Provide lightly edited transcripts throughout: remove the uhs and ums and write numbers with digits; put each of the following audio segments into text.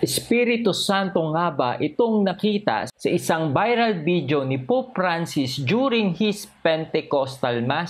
Espiritu Santo nga ba itong nakita sa isang viral video ni Pope Francis during his Pentecostal Mass?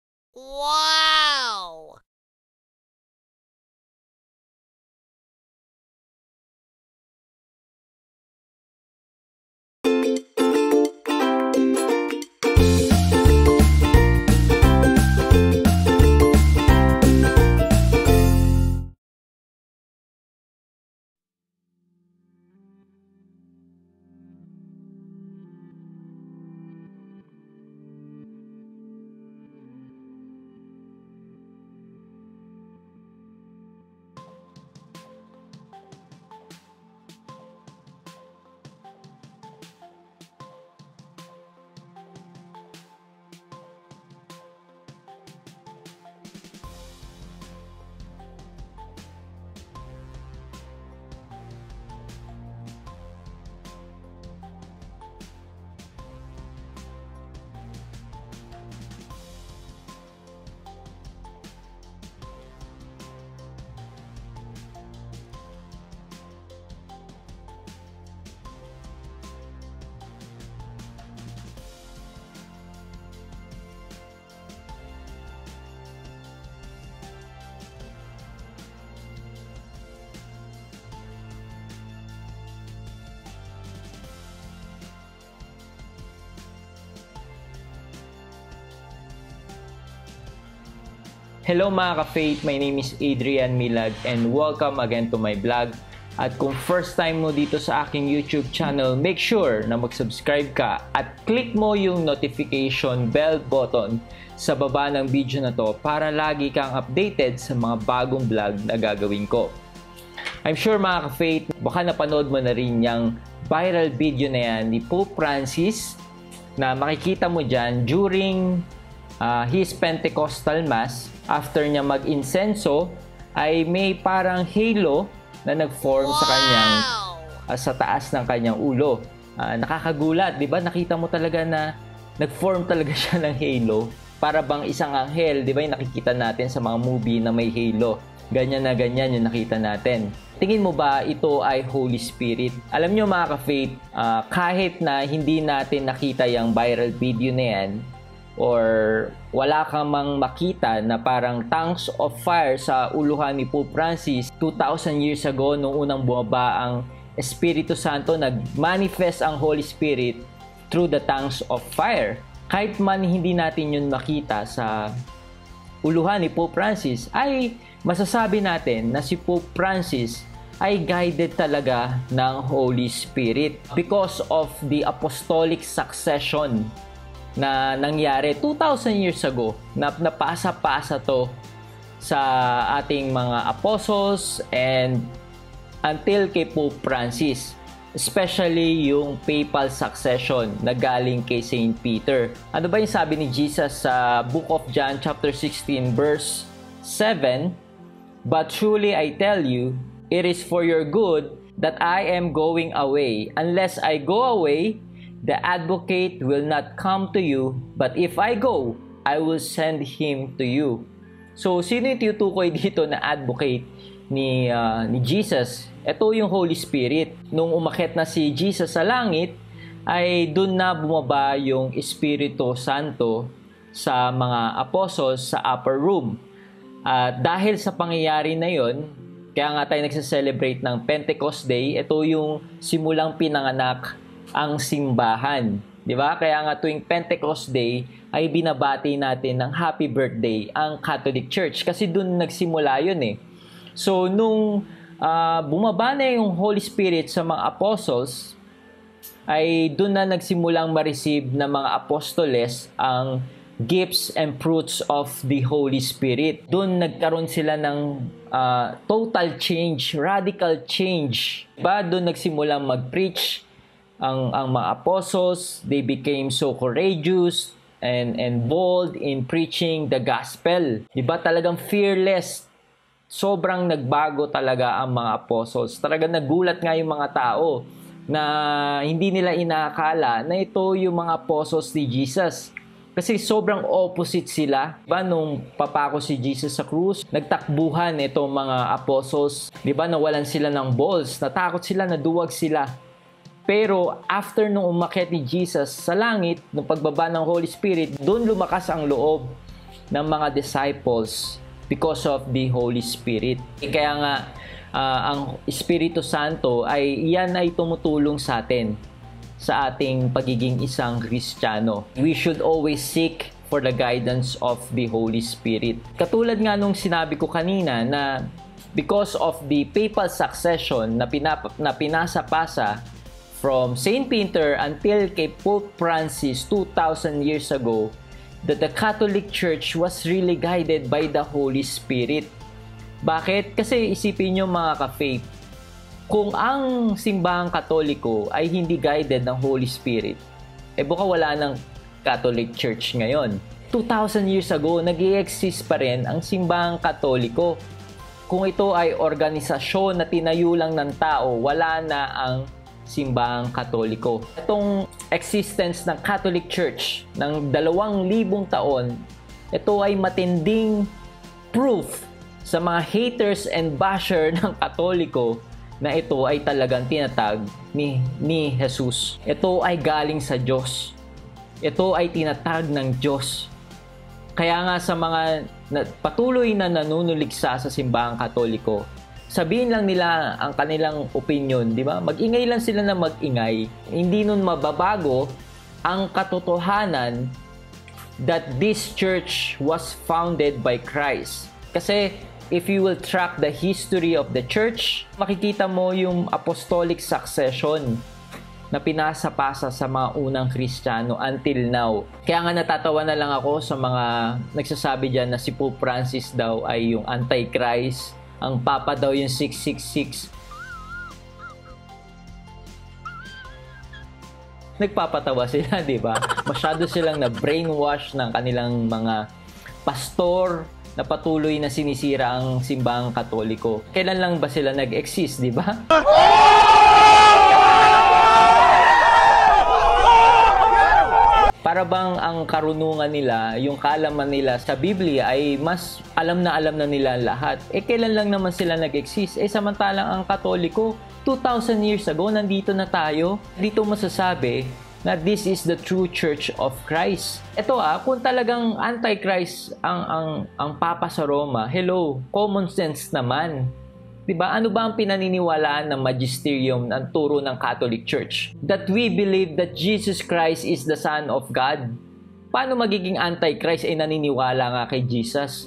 Wow! Hello mga ka-faith, my name is Adrian Milag and welcome again to my vlog. At kung first time mo dito sa aking YouTube channel, make sure na mag-subscribe ka at click mo yung notification bell button sa baba ng video na to para lagi kang updated sa mga bagong vlog na gagawin ko. I'm sure mga ka-faith, baka napanood mo na rin yung viral video na yan ni Pope Francis na makikita mo dyan during his Pentecostal Mass. After niya mag-insenso ay may parang halo na nag-form sa kanyang sa taas ng kanyang ulo. Nakakagulat, 'di ba? Nakita mo talaga na nag-form talaga siya ng halo para bang isang anghel, 'di ba? Yung nakikita natin sa mga movie na may halo. Ganyan na ganyan yung nakita natin. Tingin mo ba ito ay Holy Spirit? Alam nyo mga ka-faith, kahit na hindi natin nakita yung viral video na yan, or wala kang mang makita na parang tongues of fire sa uluhan ni Pope Francis 2,000 years ago nung unang bumaba ang Espiritu Santo, nag-manifest ang Holy Spirit through the tongues of fire. Kahit man hindi natin yun makita sa uluhan ni Pope Francis, ay masasabi natin na si Pope Francis ay guided talaga ng Holy Spirit because of the apostolic succession na nangyari 2,000 years ago, na napasa-pasa to sa ating mga apostles and until kay Pope Francis, especially yung papal succession na galing kay Saint Peter. Ano ba yung sabi ni Jesus sa Book of John chapter 16 verse 7? But truly I tell you, it is for your good that I am going away. Unless I go away, the advocate will not come to you, but if I go, I will send him to you. So, sino yung tinutukoy dito na advocate ni Jesus? Ito yung Holy Spirit. Nung umakyat na si Jesus sa langit, ay doon na bumaba yung Espiritu Santo sa mga apostles sa upper room. Dahil sa pangyayari na yon, kaya nga tayo nagsa-celebrate ng Pentecost Day, ito yung simulang pinanganak ang simbahan, di ba? Kaya nga tuwing Pentecost Day ay binabati natin ng happy birthday ang Catholic Church kasi doon nagsimula yun eh. So nung bumaba na yung Holy Spirit sa mga apostles, ay doon na nagsimulang ma-receive ng mga apostoles ang gifts and fruits of the Holy Spirit. Doon nagkaroon sila ng total change, radical change. Diba? Doon nagsimulang mag-preach ang mga apostles. They became so courageous and bold in preaching the gospel. Diba talagang fearless. Sobrang nagbago talaga ang mga apostles. Talagang nagulat nga yung mga tao na hindi nila inaakala na ito yung mga apostles ni Jesus. Kasi sobrang opposite sila. Diba, nung papako si Jesus sa krus, nagtakbuhan itong mga apostles. Diba, nawalan sila ng balls. Natakot sila, naduwag sila. Pero after nung umakyat ni Jesus sa langit, nung pagbaba ng Holy Spirit, doon lumakas ang loob ng mga disciples because of the Holy Spirit. Kaya nga, ang Espiritu Santo yan ay tumutulong sa atin sa ating pagiging isang Kristiyano. We should always seek for the guidance of the Holy Spirit. Katulad nga nung sinabi ko kanina na because of the papal succession na pinasa-pasa from St. Peter until kay Pope Francis 2,000 years ago, that the Catholic Church was really guided by the Holy Spirit. Bakit? Kasi isipin nyo mga ka-faith, kung ang simbahang Katoliko ay hindi guided ng Holy Spirit, baka wala ng Catholic Church ngayon. 2,000 years ago, nag-i-exist pa rin ang simbahang Katoliko. Kung ito ay organisasyon na tinayo lang ng tao, wala na ang simbahang Katoliko. Itong existence ng Catholic Church ng 2,000 taon, ito ay matinding proof sa mga haters and basher ng Katoliko na ito ay talagang tinatag ni Jesus. Ito ay galing sa Diyos. Ito ay tinatag ng Diyos. Kaya nga sa mga patuloy na nanunuligsa sa simbahang Katoliko, sabihin lang nila ang kanilang opinion, di ba? Mag-ingay lang sila na mag-ingay. Hindi nun mababago ang katotohanan that this church was founded by Christ. Kasi if you will track the history of the church, makikita mo yung apostolic succession na pinasa-pasa sa mga unang Kristiyano until now. Kaya nga natatawa na lang ako sa mga nagsasabi dyan na si Pope Francis daw ay yung Antichrist, ang Papa daw yung 666. Nagpapatawa sila, di ba? Masyado silang na-brainwash ng kanilang mga pastor na patuloy na sinisira ang simbahang Katoliko. Kailan lang ba sila nag-exist, di ba? Para bang ang karunungan nila, yung kaalaman nila sa Biblia ay mas alam na nila lahat. Kailan lang naman sila nag-exist? Samantalang ang Katoliko, 2,000 years ago, nandito na tayo. Dito masasabi na this is the true Church of Christ. Ito kung talagang Antichrist ang Papa sa Roma, hello, common sense naman. Diba? Ano ba ang pinaniniwalaan ng magisterium ng turo ng Catholic Church? That we believe that Jesus Christ is the Son of God. Paano magiging Antichrist ay naniniwala nga kay Jesus?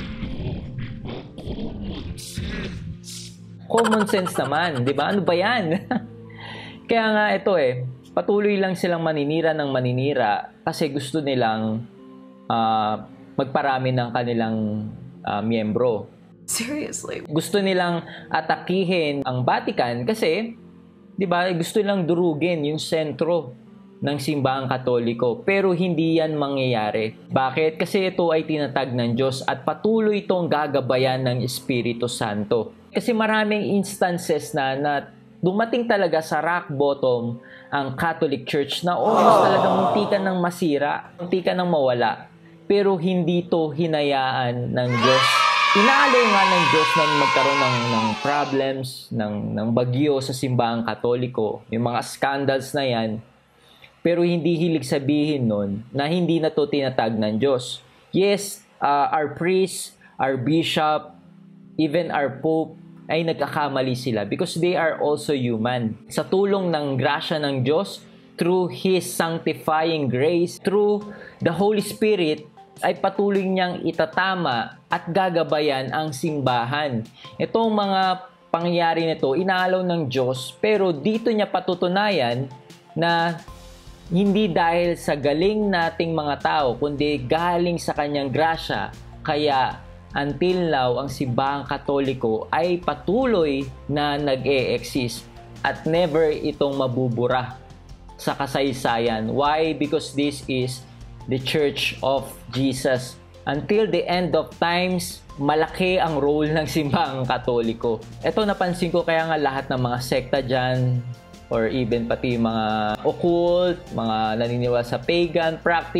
Common sense naman, diba? Ano ba yan? Kaya nga ito patuloy lang silang maninira ng maninira kasi gusto nilang magparami ng kanilang miyembro. Seriously? Gusto nilang atakihin ang Vatican kasi, di ba, gusto nilang durugin yung sentro ng simbahang Katoliko. Pero hindi yan mangyayari. Bakit? Kasi ito ay tinatag ng Diyos at patuloy itong gagabayan ng Espiritu Santo. Kasi maraming instances na dumating talaga sa rock bottom ang Catholic Church na almost talagang muntikan ng masira, muntikan ng mawala. Pero hindi to hinayaan ng Diyos. Inaalaw nga ng Diyos na magkaroon ng problems, ng bagyo sa simbahang Katoliko, yung mga scandals na yan. Pero hindi hilig sabihin nun na hindi na to tinatag ng Diyos. Yes, our priest, our bishop, even our pope, ay nagkakamali sila because they are also human. Sa tulong ng grasya ng Diyos, through His sanctifying grace, through the Holy Spirit, ay patuloy niyang itatama at gagabayan ang simbahan. Itong mga pangyayari nito, inaalaw ng Diyos, pero dito niya patutunayan na hindi dahil sa galing nating mga tao, kundi galing sa kanyang grasya. Kaya until now, ang simbahang Katoliko ay patuloy na nag-e-exist at never itong mabubura sa kasaysayan. Why? Because this is the Church of Jesus. Until the end of times, malaki ang role ng simbahang Katoliko. Ito napansin ko kaya nga lahat ng mga sekta dyan, or even pati mga occult, mga naniniwala sa pagan practice,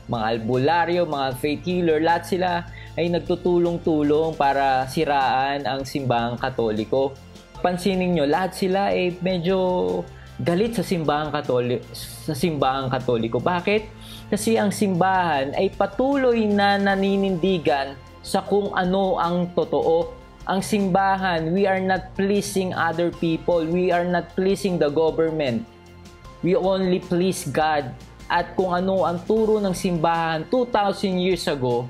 mga albularyo, mga faith healer, lahat sila ay nagtutulong-tulong para siraan ang simbahang Katoliko. Pansinin nyo, lahat sila ay medyo galit sa simbahang Katoliko. Bakit? Kasi ang simbahan ay patuloy na naninindigan sa kung ano ang totoo. Ang simbahan, we are not pleasing other people. We are not pleasing the government. We only please God. At kung ano ang turo ng simbahan 2,000 years ago,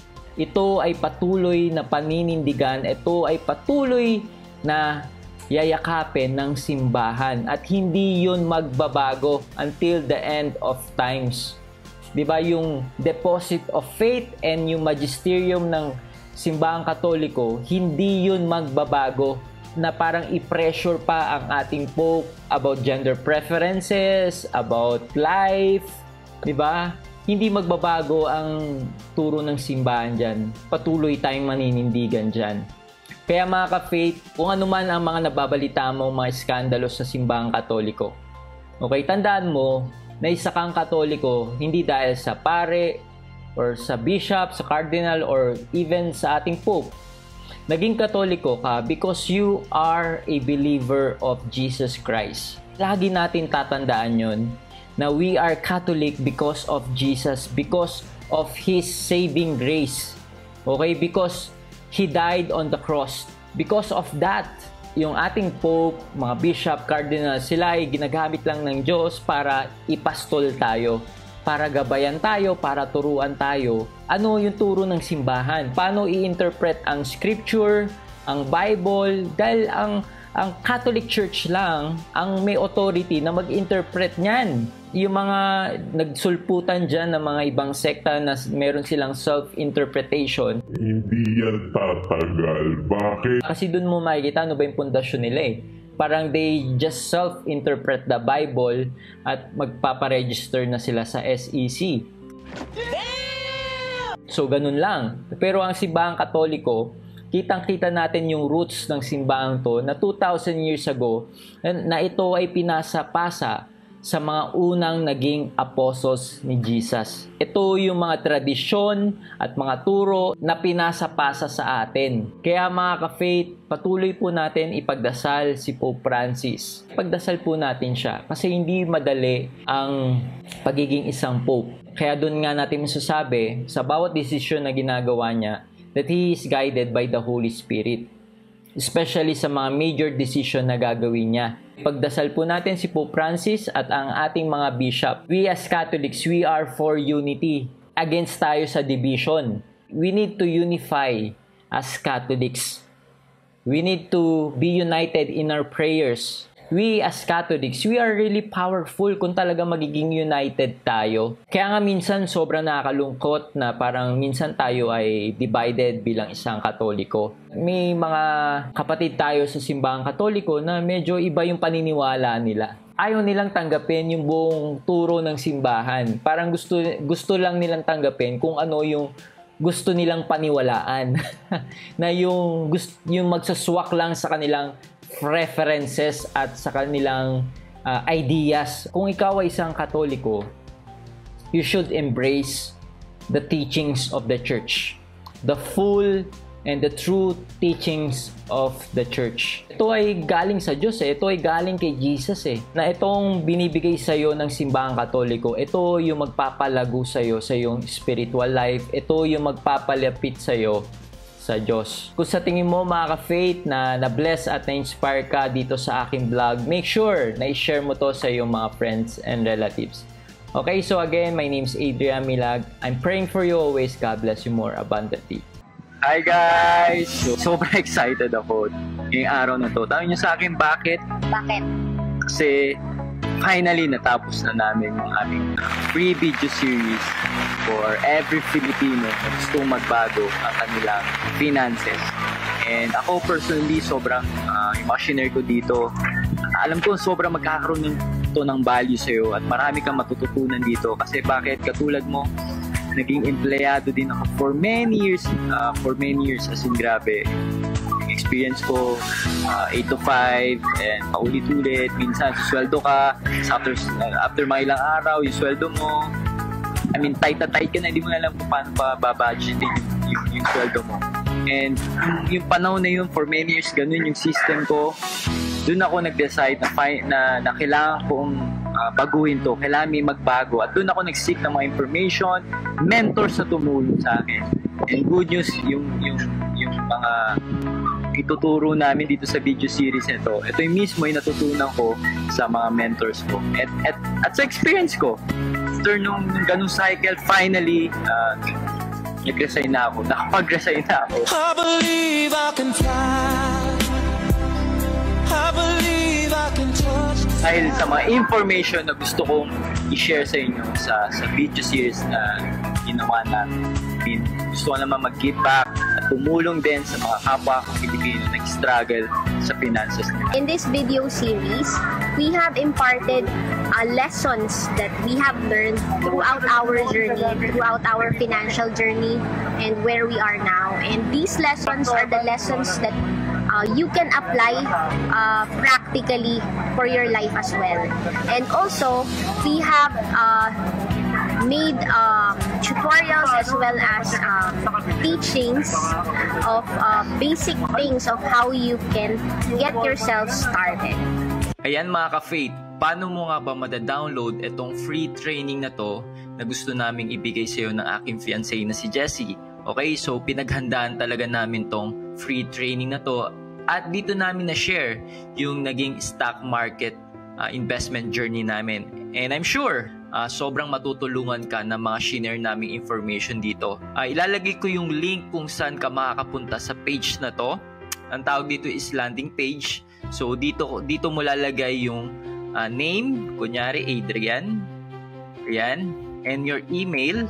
ito ay patuloy na paninindigan. Ito ay patuloy na yayakapin ng simbahan. At hindi yun magbabago until the end of times. Diba yung deposit of faith and yung magisterium ng simbahang Katoliko, hindi yun magbabago na parang i-pressure pa ang ating Pope about gender preferences, about life, di ba? Hindi magbabago ang turo ng simbahan dyan. Patuloy tayong maninindigan dyan. Kaya mga ka-faith, kung ano man ang mga nababalita mo, mga skandalo sa simbahang Katoliko, okay, tandaan mo na isa kang Katoliko hindi dahil sa pare, or sa bishop, sa cardinal, or even sa ating Pope. Naging Katoliko ka because you are a believer of Jesus Christ. Lagi natin tatandaan yun na we are Catholic because of Jesus, because of His saving grace. Okay? Because He died on the cross. Because of that, yung ating Pope, mga bishop, cardinal, sila ay ginagamit lang ng Diyos para ipastol tayo, para gabayan tayo, para turuan tayo. Ano yung turo ng simbahan? Paano i-interpret ang scripture, ang Bible? Dahil ang Catholic Church lang ang may authority na mag-interpret niyan. Yung mga nagsulputan dyan ng mga ibang sekta na meron silang self-interpretation, hindi yan tatagal. Bakit? kasi dun mo makikita ano ba yung pundasyon nila eh. Parang they just self-interpret the Bible at magpaparegister na sila sa SEC. So, ganun lang. Pero ang simbahang Katoliko, kitang-kita natin yung roots ng simbahang to na 2,000 years ago na ito ay pinasa-pasa sa mga unang naging apostles ni Jesus. Ito yung mga tradisyon at mga turo na pinasa-pasa sa atin. Kaya mga ka-faith, patuloy po natin ipagdasal si Pope Francis. Ipagdasal po natin siya kasi hindi madali ang pagiging isang Pope. Kaya doon nga natin masasabi sa bawat desisyon na ginagawa niya that he is guided by the Holy Spirit. Especially sa mga major decision na gagawin niya. Pagdasal po natin si Pope Francis at ang ating mga bishop. We as Catholics, we are for unity. Against tayo sa division. We need to unify as Catholics. We need to be united in our prayers. We as Catholics, we are really powerful kung talaga magiging united tayo. Kaya nga minsan sobrang nakakalungkot na parang minsan tayo ay divided bilang isang Katoliko. May mga kapatid tayo sa simbahang Katoliko na medyo iba yung paniniwala nila. Ayaw nilang tanggapin yung buong turo ng simbahan. Parang gusto lang nilang tanggapin kung ano yung gusto nilang paniwalaan. Na yung magsaswak lang sa kanilang preferences at sa kanilang ideas. Kung ikaw ay isang Katoliko, you should embrace the teachings of the Church. The full and the true teachings of the Church. Ito ay galing sa Diyos eh. Ito ay galing kay Jesus eh. Na itong binibigay sa iyo ng simbahang Katoliko, ito yung magpapalago sa iyo sa iyong spiritual life. Ito yung magpapalapit sa iyo sa Diyos. Kung sa tingin mo mga ka-faith na na-bless at na-inspire ka dito sa aking vlog, make sure na i-share mo to sa iyong mga friends and relatives. Okay, so again, my name is Adrian Milag. I'm praying for you always. God bless you more abundantly. Hi guys! Sobrang excited ako ngayong araw na to. Tawag niyo sa akin bakit? Bakit? Kasi finally natapos na namin yung aming free video series for every Filipino na gustong magbago ang kanilang finances. And ako personally, sobrang yung mga shinare ko dito, alam ko sobrang magkakaroon ng value sa'yo at marami kang matututunan dito. Kasi bakit? Katulad mo, naging empleyado din ako for many years as in grabe. Experience ko 8 to 5 and paulit-ulit. Minsan susweldo ka, after mga ilang araw yung sweldo mo tight na tight ka na, hindi mo alam kung paano pa babudgetin yung sweldo mo. And yung panahon na yun, for many years, ganun yung system ko. Doon ako nag-decide na kailangan kong baguhin to. Kailangan may magbago. At doon ako nag-seek ng mga information, mentors na tumulong sa akin. And good news, yung mga ituturo namin dito sa video series nito, ito yung mismo yung natutunan ko sa mga mentors ko. At sa experience ko, after nung ganung cycle, finally, nag-resign na ako. Nakapag-resign na ako. I believe I can fly. I believe I can touch. Dahil sa mga information na gusto kong i-share sa inyo sa video series na ginawa namin. Gusto ko naman mag-give back at tumulong din sa mga kapwa kong Pilipino na nag-struggle sa finances nila. In this video series, we have imparted lessons that we have learned throughout our journey, throughout our financial journey, and where we are now. And these lessons are the lessons that you can apply practically for your life as well. And also, we have made tutorials as well as teachings of basic things of how you can get yourself started. Ayan mga ka-Faith, paano mo nga ba mada-download itong free training na to na gusto naming ibigay sa iyo ng aking fiancé na si Jessie? Okay, so pinaghandaan talaga namin tong free training na to at dito namin na-share yung naging stock market investment journey namin. And I'm sure sobrang matutulungan ka ng mga shinare naming information dito. Ilalagay ko yung link kung saan ka makakapunta sa page na to. Ang tawag dito is landing page. So dito mo lalagay yung name, kunyari Adrian. Yan. And your email.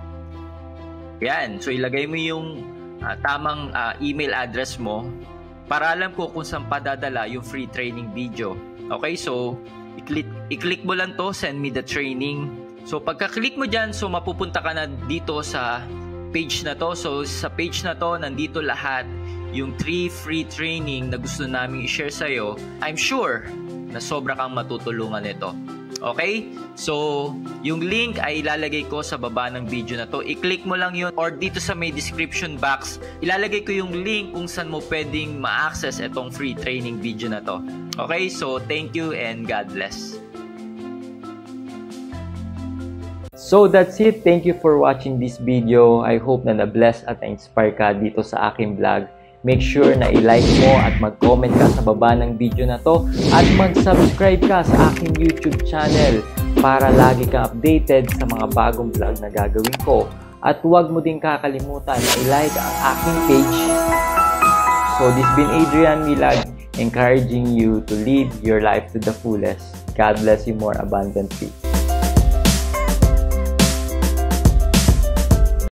Yan. So ilagay mo yung tamang email address mo para alam ko kung saan padadala yung free training video. Okay, so i-click mo lang to, send me the training. So pagka-click mo dyan, so mapupunta ka na dito sa page na to. So sa page na to, nandito lahat yung 3 free training na gusto namin i-share sa'yo. I'm sure na sobra kang matutulungan nito. Okay? So, yung link ay ilalagay ko sa baba ng video na to. I-click mo lang yun or dito sa may description box, ilalagay ko yung link kung saan mo pwedeng ma-access itong free training video na to. Okay? So, thank you and God bless. So, that's it. Thank you for watching this video. I hope na na-bless at na-inspire ka dito sa aking vlog. Make sure na i-like mo at mag-comment ka sa baba ng video na to at mag-subscribe ka sa aking YouTube channel para lagi kang updated sa mga bagong vlog na gagawin ko. At huwag mo din kakalimutan na i-like ang aking page. So this been Adrian Milag, encouraging you to live your life to the fullest. God bless you more abundantly.